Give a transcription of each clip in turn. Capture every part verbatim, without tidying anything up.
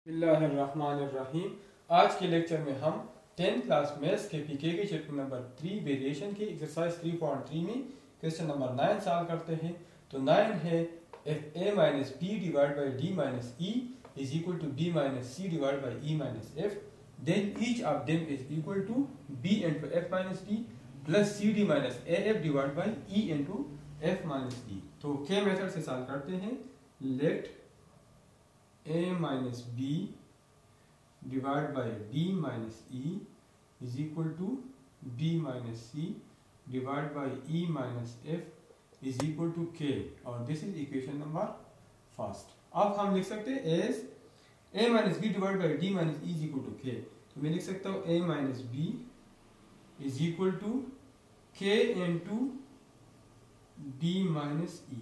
बिस्मिल्लाहिर्रहमानिर्रहीम। आज के लेक्चर में हम टेंथ क्लास मैथ्स के पीके के चैप्टर नंबर थ्री वेरिएशन की एक्सरसाइज थ्री पॉइंट थ्री में क्वेश्चन नंबर नाइन सॉल्व करते हैं। तो नाइन है if A minus B divide by D minus E is equal to B minus C divide by E minus F, then each of them is equal to B into F minus D plus C D minus A F divide by E into F minus D. तो के method से solve करते हैं। Let a minus b divided by d minus e is equal to b minus c divided by e minus f is equal to k, और this is equation number first। अब हम लिख सकते हैं as a minus b divided by d minus e is equal to k। तो मैं लिख सकता हूँ a minus b is equal to k into d minus e,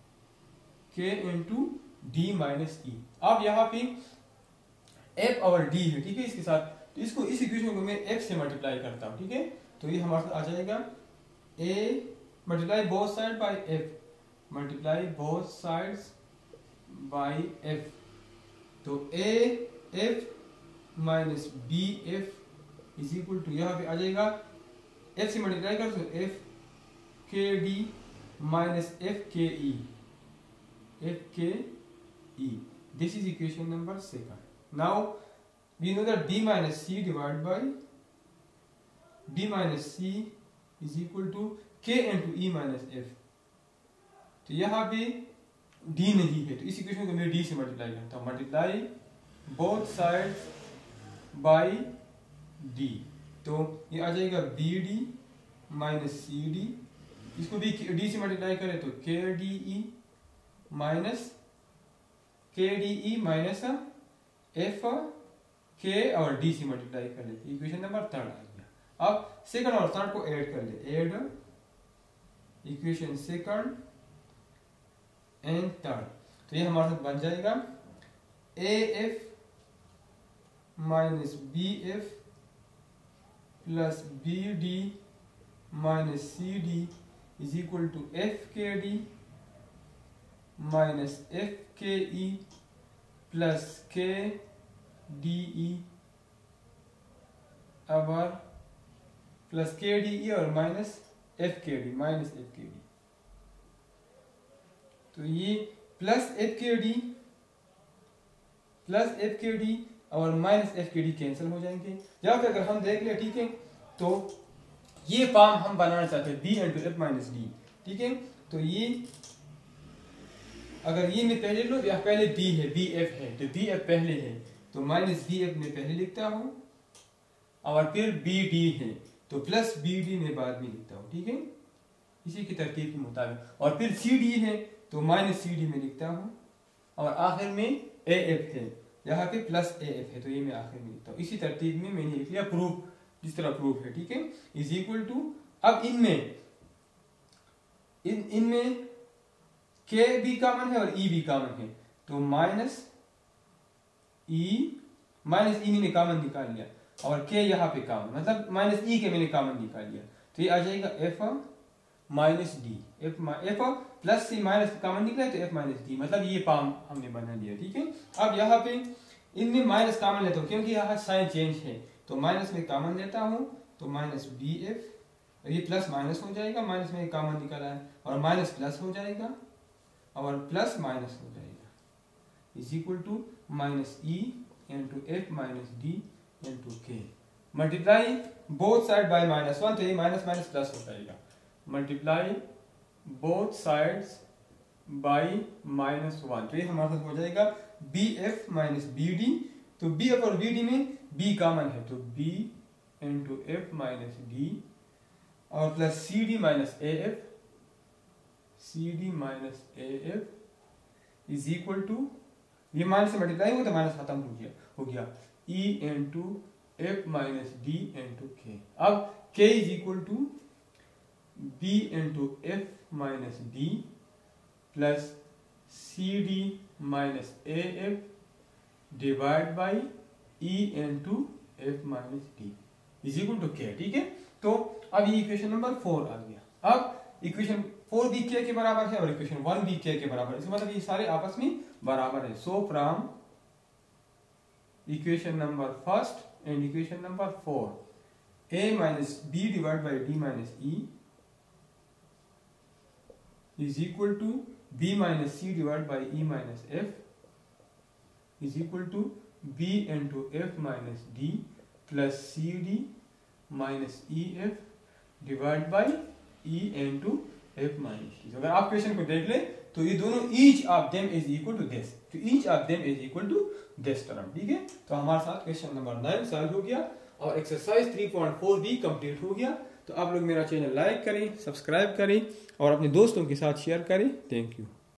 k into d minus E. अब यहाँ पे f और d है, ठीक है, इसके साथ, तो इसको इस इक्वेशन को मैं f से मल्टीप्लाई करता हूँ, ठीक है। तो ये हमारे साथ आ जाएगा a multiply both side by f, multiply both sides by f। तो a f minus B F is equal to, यहाँ पे आ जाएगा f से मल्टीप्लाई कर तो f के D minus F K E, F K E. This is equation number second. Now we know that b minus c divided by b minus c is equal to k into e minus f। तो यहाँ पे d नहीं है, तो इस equation को मैं d से मल्टीप्लाई करता हूँ। Multiply both sides by d, तो ये आ जाएगा B D minus C D. इसको भी d से मल्टीप्लाई करें तो K D E minus K D E minus F K और डी से मल्टीप्लाई कर लेते, इक्वेशन नंबर थर्ड आ गया। अब सेकंड और थर्ड को ऐड कर ले, add equation second and third. तो ये हमारे साथ बन जाएगा A F minus B F plus B D minus C D is equal to F K D minus F K E plus के डी ई और प्लस के डी ई और minus F K D minus F K D. तो ये plus F K D plus F K D और minus F K D cancel हो जाएंगे। या फिर अगर हम देख ले, ठीक है, तो ये फॉर्म हम बनाना चाहते हैं B into F minus D, ठीक है। तो ये अगर ये मैं पहले लो, या पहले b है, बी एफ है, तो बी एफ पहले है, तो माइनस बी एफ में पहले लिखता हूँ, और फिर बी डी है तो प्लस बी डी में बाद में लिखता हूँ, ठीक है, इसी की तरतीब के मुताबिक। और फिर सी डी है तो माइनस सी डी में लिखता हूँ, और आखिर में ए एफ है, यहाँ पे प्लस ए एफ है, तो ये मैं आखिर में लिखता हूँ। इसी तरतीब में मैंने लिख लिया प्रूफ, जिस तरह प्रूफ है, ठीक है, इज इक्वल टू। अब इनमें इन इनमें के भी कॉमन है और ई भी कॉमन है, तो माइनस ई माइनस ई मैंने कॉमन निकाल लिया, और के यहाँ पे कॉमन, मतलब माइनस ई के मैंने कॉमन निकाल लिया, तो ये आ जाएगा F minus D, F F plus C minus common निकला तो एफ माइनस डी, मतलब ये फॉर्म हमने बना लिया, ठीक है। अब यहाँ पे इनमें माइनस कॉमन लेता हूँ, क्योंकि यहाँ साइन चेंज है, तो माइनस में कॉमन लेता हूँ, तो माइनस बी एफ, ये प्लस माइनस हो जाएगा, माइनस में कॉमन निकाला है, और माइनस प्लस हो जाएगा, और प्लस माइनस हो जाएगा, is equal to minus E into F minus D into K. Multiply both side by minus one, तो ये माइनस माइनस प्लस हो जाएगा। Multiply both sides by minus one, तो ये हमारे साथ हो जाएगा B F minus B D. तो बी एफ और बी डी में बी कॉमन है, तो B into F minus D और plus C D minus A F, C D minus A F is equal to, ये माइनस से multiply हुआ तो माइनस खत्म हो गया हो गया E into F minus D into K. अब K is equal to B into F minus D plus C D minus A F divide by E into F minus D is equal to K, ठीक है। तो अब ये equation number four आ गया। अब equation four भी के के बराबर है और इक्वेशन वन भी के के बराबर है, इसका मतलब ये सारे आपस में बराबर है। So from equation number first and equation number four A minus B divide by D minus E is equal to b minus c divided by e minus f is equal to b into f minus d plus cd minus ef divided by e into f minus d. अगर आप question को देख ले तो ये दोनों each of them is equal to this, तो each of them is equal to this term. ठीक है, तो हमारे साथ क्वेश्चन नंबर नाइन सॉल्व हो गया और एक्सरसाइज थ्री पॉइंट फोर भी कंप्लीट हो गया. तो आप लोग मेरा चैनल लाइक करें, सब्सक्राइब करें और अपने दोस्तों के साथ शेयर करें. Thank you.